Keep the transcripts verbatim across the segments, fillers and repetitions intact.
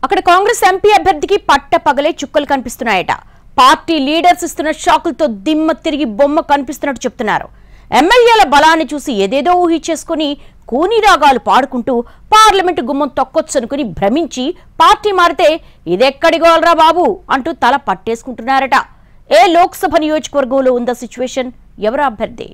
అక్కడ కాంగ్రెస్ ఎంపీ అభ్యర్థికి పట్ట పగలే చుక్కలు కనిపిస్తున్నాయట. పార్టీ లీడర్స్ ఇస్తున్న షాకులతో దిమ్మ తిరిగి బొమ్మ కనిపిస్తున్నట్టు చెప్తున్నారు. ఎమ్మెల్యేల బలాన్ని చూసి ఏదేదో ఊహించేసుకుని కూని రాగాలు పాడుకుంటూ పార్లమెంటు గుమ్మం తొక్కొచ్చనుకుని భ్రమించి పార్టీ మారితే ఇదెక్కడిగోలరా బాబు అంటూ తల పట్టేసుకుంటున్నారట. ఏ లోక్సభ నియోజకవర్గంలో ఉందా సిచ్యువేషన్? ఎవరు అభ్యర్థి?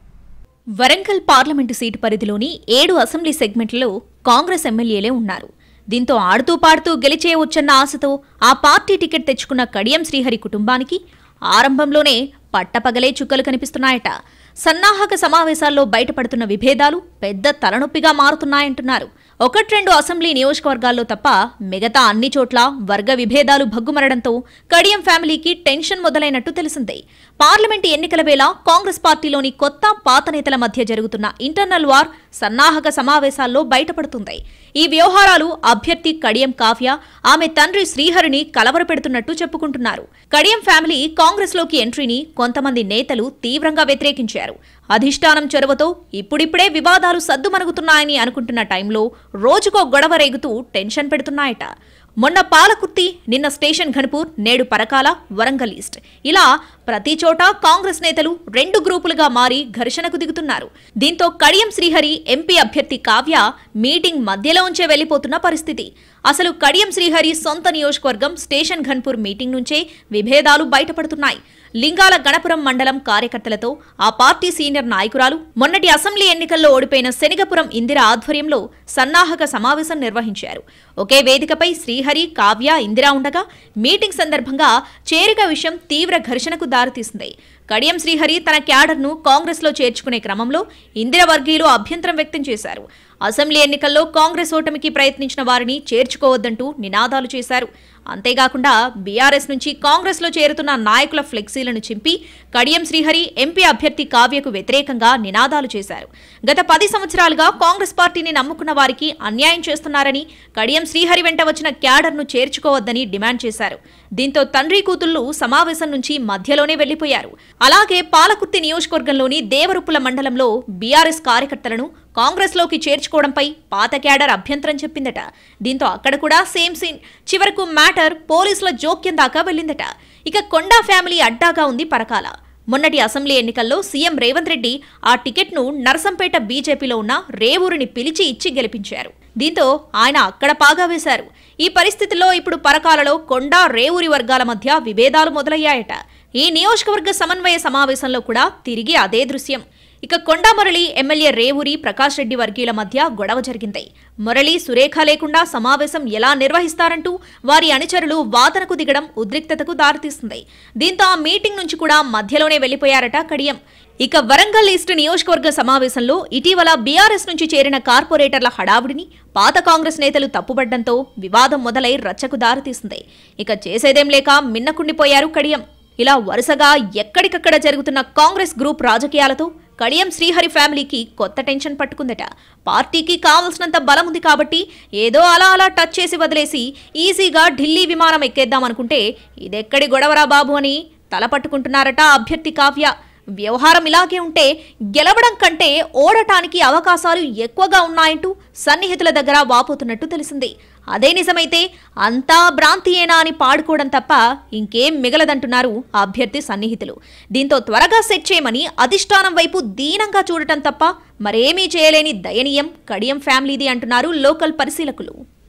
వరంగల్ పార్లమెంటు సీటు పరిధిలోని ఏడు అసెంబ్లీ సెగ్మెంట్లలో కాంగ్రెస్ ఎమ్మెల్యేలే ఉన్నారు. దీంతో ఆడుతూ పాడుతూ గెలిచేయవచ్చన్న ఆశతో ఆ పార్టీ టికెట్ తెచ్చుకున్న కడియం శ్రీహరి కుటుంబానికి ఆరంభంలోనే పట్టపగలే చుక్కలు కనిపిస్తున్నాయట. సన్నాహక సమావేశాల్లో బయటపడుతున్న విభేదాలు పెద్ద తలనొప్పిగా మారుతున్నాయంటున్నారు. ఒకట్రెండు అసెంబ్లీ నియోజకవర్గాల్లో తప్ప మిగతా అన్ని చోట్ల వర్గ విభేదాలు భగ్గుమరడంతో కడియం ఫ్యామిలీకి టెన్షన్ మొదలైనట్టు తెలిసిందే. పార్లమెంటు ఎన్నికల వేళ కాంగ్రెస్ పార్టీలోని కొత్త పాత నేతల మధ్య జరుగుతున్న ఇంటర్నల్ వార్ సన్నాహక సమావేశాల్లో బయటపడుతుంది. ఈ వ్యవహారాలు అభ్యర్థి కడియం కావ్య, ఆమె తండ్రి శ్రీహరిని కలవరపెడుతున్నట్టు చెప్పుకుంటున్నారు. కడియం ఫ్యామిలీ కాంగ్రెస్ లోకి ఎంట్రీని కొంతమంది నేతలు తీవ్రంగా వ్యతిరేకించారు. అధిష్టానం చొరవతో ఇప్పుడిప్పుడే వివాదాలు సద్దుమణుగుతున్నాయని అనుకుంటున్న టైంలో రోజుకో గొడవ రేగుతూ టెన్షన్ పెడుతున్నాయట. మొన్న పాలకుర్తి, నిన్న స్టేషన్ ఘనపూర్, నేడు పరకాల, వరంగల్ ఈస్ట్, ఇలా ప్రతి చోట కాంగ్రెస్ నేతలు రెండు గ్రూపులుగా మారి ఘర్షణకు దిగుతున్నారు. దీంతో కడియం శ్రీహరి ఎంపీ అభ్యర్థి కావ్య మీటింగ్ మధ్యలో ఉంచే వెళ్లిపోతున్న పరిస్థితి. అసలు కడియం శ్రీహరి సొంత నియోజకవర్గం స్టేషన్ ఘన్పూర్ మీటింగ్ నుంచే విభేదాలు బయటపడుతున్నాయి. లింగాల గణపురం మండలం కార్యకర్తలతో ఆ పార్టీ సీనియర్ నాయకురాలు మొన్నటి అసెంబ్లీ ఎన్నికల్లో ఓడిపోయిన శనిగపురం ఇందిర ఆధ్వర్యంలో సన్నాహక సమావేశం నిర్వహించారు. ఒకే వేదికపై శ్రీహరి, కావ్య, ఇందిర ఉండగా మీటింగ్ సందర్భంగా చేరిక విషయం తీవ్ర ఘర్షణకు దారితీసింది. కడియం శ్రీహరి తన క్యాడర్ను కాంగ్రెస్ లో చేర్చుకునే క్రమంలో ఇందిర వర్గీయులు అభ్యంతరం వ్యక్తం చేశారు. అసెంబ్లీ ఎన్నికల్లో కాంగ్రెస్ ఓటమికి ప్రయత్నించిన వారిని చేర్చుకోవద్దంటూ నినాదాలు చేశారు. అంతేకాకుండా బీఆర్ఎస్ నుంచి కాంగ్రెస్ లో చేరుతున్న నాయకుల ఫ్లెక్సీలను చింపి కడియం శ్రీహరి ఎంపీ అభ్యర్థి కావ్యకు వ్యతిరేకంగా నినాదాలు చేశారు. గత పది సంవత్సరాలుగా కాంగ్రెస్ పార్టీని నమ్ముకున్న వారికి అన్యాయం చేస్తున్నారని, కడియం శ్రీహరి వెంట వచ్చిన క్యాడర్ను చేర్చుకోవద్దని డిమాండ్ చేశారు. దీంతో తండ్రి కూతుళ్లు సమావేశం నుంచి మధ్యలోనే వెళ్లిపోయారు. అలాగే పాలకుర్తి నియోజకవర్గంలోని దేవరుప్పుల మండలంలో బీఆర్ఎస్ కార్యకర్తలను కాంగ్రెస్ లోకి చేర్చుకోవడంపై పాత క్యాడర్ అభ్యంతరం చెప్పిందట. దీంతో అక్కడ కూడా సేమ్ సీన్. చివరకు మ్యాటర్ పోలీసుల జోక్యం దాకా వెళ్లిందట. ఇక కొండా ఫ్యామిలీ అడ్డాగా ఉంది పరకాల. మొన్నటి అసెంబ్లీ ఎన్నికల్లో సీఎం రేవంత్ రెడ్డి ఆ టికెట్ను నరసంపేట బీజేపీలో ఉన్న రేవూరిని పిలిచి ఇచ్చి గెలిపించారు. దీంతో ఆయన అక్కడ పాగా వేశారు. ఈ పరిస్థితుల్లో ఇప్పుడు పరకాలలో కొండా, రేవూరి వర్గాల మధ్య విభేదాలు మొదలయ్యాయట. ఈ నియోజకవర్గ సమన్వయ సమావేశంలో కూడా తిరిగి అదే దృశ్యం. ఇక కొండా మురళి, ఎమ్మెల్యే రేవూరి ప్రకాష్ రెడ్డి వర్గీయుల మధ్య గొడవ జరిగింది. మురళి, సురేఖ లేకుండా సమావేశం ఎలా నిర్వహిస్తారంటూ వారి అనుచరులు వాదనకు దిగడం ఉద్రిక్తతకు దారితీస్తుంది. దీంతో ఆ మీటింగ్ నుంచి కూడా మధ్యలోనే వెళ్లిపోయారట కడియం. ఇక వరంగల్ ఈస్ట్ నియోజకవర్గ సమావేశంలో ఇటీవల బీఆర్ఎస్ నుంచి చేరిన కార్పొరేటర్ల హడావుడిని పాత కాంగ్రెస్ నేతలు తప్పుబడ్డంతో వివాదం మొదలై రచ్చకు దారితీసింది. ఇక చేసేదేం లేక మిన్నకుండిపోయారు కడియం. ఇలా వరుసగా ఎక్కడికక్కడ జరుగుతున్న కాంగ్రెస్ గ్రూప్ రాజకీయాలతో కడియం శ్రీహరి ఫ్యామిలీకి కొత్త టెన్షన్ పట్టుకుందట. పార్టీకి కావలసినంత బలం ఉంది కాబట్టి ఏదో అలా అలా టచ్ చేసి వదిలేసి ఈజీగా ఢిల్లీ విమానం ఎక్కేద్దామనుకుంటే ఇదెక్కడి గొడవరా బాబు అని తలపట్టుకుంటున్నారట అభ్యర్థి కావ్య. వ్యవహారం ఇలాగే ఉంటే గెలవడం కంటే ఓడటానికి అవకాశాలు ఎక్కువగా ఉన్నాయంటూ సన్నిహితుల దగ్గర వాపోతున్నట్టు తెలిసింది. అదే నిజమైతే అంతా భ్రాంతియేనా అని పాడుకోవడం తప్ప ఇంకేం మిగలదంటున్నారు అభ్యర్థి సన్నిహితులు. దీంతో త్వరగా సెట్ చేయమని అధిష్టానం వైపు దీనంగా చూడటం తప్ప మరేమీ చేయలేని దయనీయం కడియం ఫ్యామిలీది అంటున్నారు లోకల్ పరిశీలకులు.